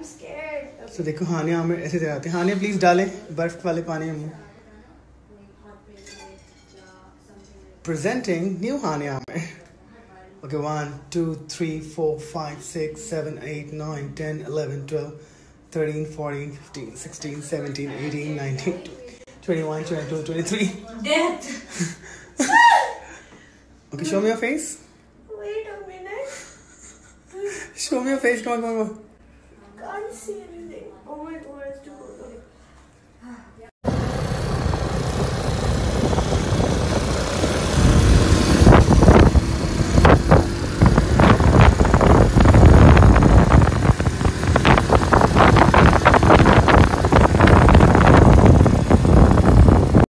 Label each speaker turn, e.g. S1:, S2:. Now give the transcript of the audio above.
S1: I'm scared. Okay.
S2: So देखो हानिया हमें ऐसे दिखाते हैं. हानिया प्लीज डालें बर्फ वाले पानी में मुंह. Presenting new Hania amir. Okay, 1, 2, 3, 4, 5, 6, 7, 8, 9, 10, 11, 12, 13, 14, 15, 16, 17, 18, 19, 21, 22, 23.
S1: Death.
S2: Okay, show me your face.
S1: Wait a minute.
S2: Show me your face. Come on.
S1: Can't see anything.